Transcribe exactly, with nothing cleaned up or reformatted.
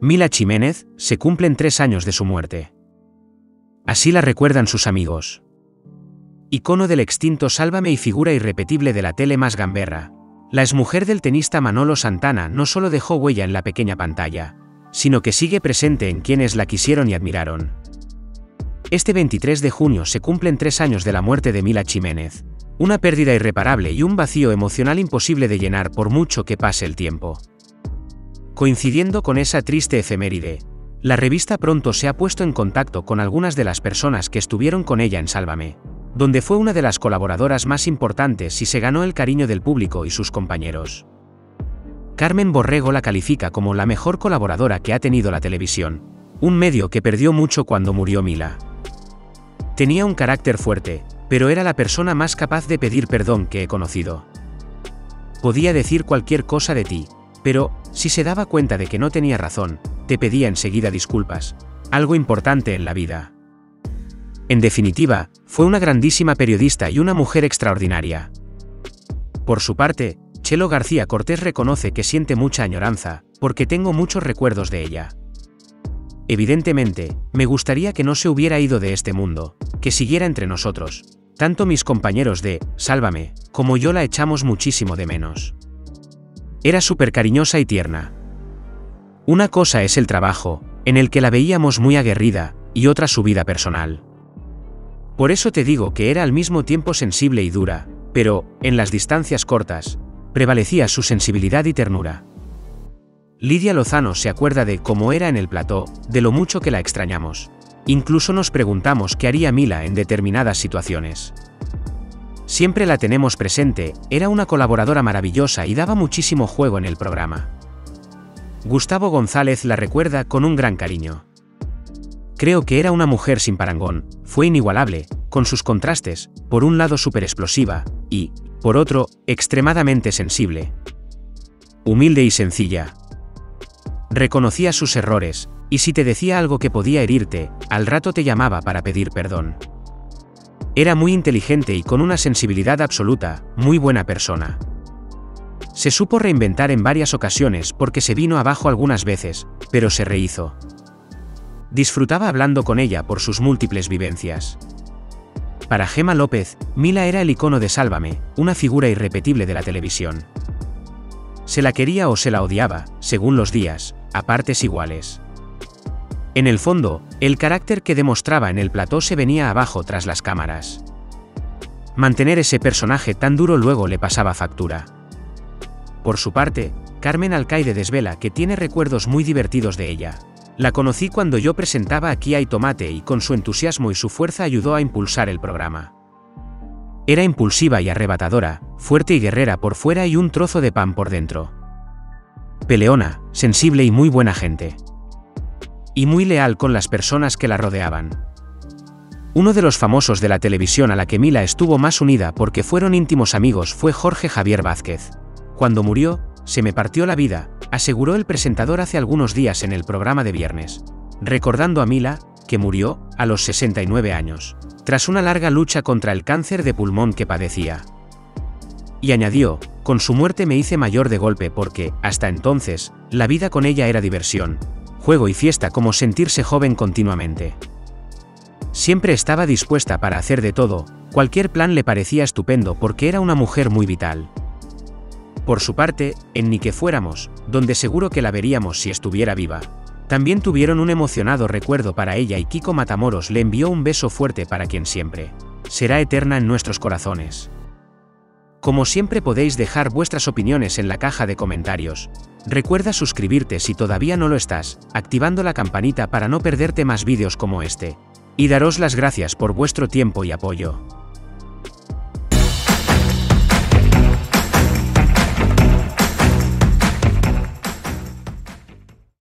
Mila Jiménez, se cumplen tres años de su muerte. Así la recuerdan sus amigos. Icono del extinto Sálvame y figura irrepetible de la tele más gamberra, la exmujer del tenista Manolo Santana no solo dejó huella en la pequeña pantalla, sino que sigue presente en quienes la quisieron y admiraron. Este veintitrés de junio se cumplen tres años de la muerte de Mila Jiménez, una pérdida irreparable y un vacío emocional imposible de llenar por mucho que pase el tiempo. Coincidiendo con esa triste efeméride, la revista pronto se ha puesto en contacto con algunas de las personas que estuvieron con ella en Sálvame, donde fue una de las colaboradoras más importantes y se ganó el cariño del público y sus compañeros. Carmen Borrego la califica como la mejor colaboradora que ha tenido la televisión, un medio que perdió mucho cuando murió Mila. Tenía un carácter fuerte, pero era la persona más capaz de pedir perdón que he conocido. Podía decir cualquier cosa de ti, pero, si se daba cuenta de que no tenía razón, te pedía enseguida disculpas, algo importante en la vida. En definitiva, fue una grandísima periodista y una mujer extraordinaria. Por su parte, Chelo García Cortés reconoce que siente mucha añoranza, porque tengo muchos recuerdos de ella. Evidentemente, me gustaría que no se hubiera ido de este mundo, que siguiera entre nosotros. Tanto mis compañeros de Sálvame, como yo la echamos muchísimo de menos. Era súper cariñosa y tierna. Una cosa es el trabajo, en el que la veíamos muy aguerrida, y otra su vida personal. Por eso te digo que era al mismo tiempo sensible y dura, pero, en las distancias cortas, prevalecía su sensibilidad y ternura. Lidia Lozano se acuerda de cómo era en el plató, de lo mucho que la extrañamos. Incluso nos preguntamos qué haría Mila en determinadas situaciones. Siempre la tenemos presente, era una colaboradora maravillosa y daba muchísimo juego en el programa. Gustavo González la recuerda con un gran cariño. Creo que era una mujer sin parangón, fue inigualable, con sus contrastes, por un lado súper explosiva, y, por otro, extremadamente sensible. Humilde y sencilla. Reconocía sus errores, y si te decía algo que podía herirte, al rato te llamaba para pedir perdón. Era muy inteligente y con una sensibilidad absoluta, muy buena persona. Se supo reinventar en varias ocasiones porque se vino abajo algunas veces, pero se rehizo. Disfrutaba hablando con ella por sus múltiples vivencias. Para Gemma López, Mila era el icono de Sálvame, una figura irrepetible de la televisión. Se la quería o se la odiaba, según los días, a partes iguales. En el fondo, el carácter que demostraba en el plató se venía abajo tras las cámaras. Mantener ese personaje tan duro luego le pasaba factura. Por su parte, Carmen Alcaide desvela que tiene recuerdos muy divertidos de ella. La conocí cuando yo presentaba Aquí hay tomate y con su entusiasmo y su fuerza ayudó a impulsar el programa. Era impulsiva y arrebatadora, fuerte y guerrera por fuera y un trozo de pan por dentro. Peleona, sensible y muy buena gente. Y muy leal con las personas que la rodeaban. Uno de los famosos de la televisión a la que Mila estuvo más unida porque fueron íntimos amigos fue Jorge Javier Vázquez. Cuando murió, se me partió la vida, aseguró el presentador hace algunos días en el programa de viernes, recordando a Mila, que murió, a los sesenta y nueve años, tras una larga lucha contra el cáncer de pulmón que padecía. Y añadió, con su muerte me hice mayor de golpe porque, hasta entonces, la vida con ella era diversión, juego y fiesta como sentirse joven continuamente. Siempre estaba dispuesta para hacer de todo, cualquier plan le parecía estupendo porque era una mujer muy vital. Por su parte, en Ni que fuéramos, donde seguro que la veríamos si estuviera viva, también tuvieron un emocionado recuerdo para ella y Kiko Matamoros le envió un beso fuerte para quien siempre será eterna en nuestros corazones. Como siempre podéis dejar vuestras opiniones en la caja de comentarios. Recuerda suscribirte si todavía no lo estás, activando la campanita para no perderte más vídeos como este. Y daros las gracias por vuestro tiempo y apoyo.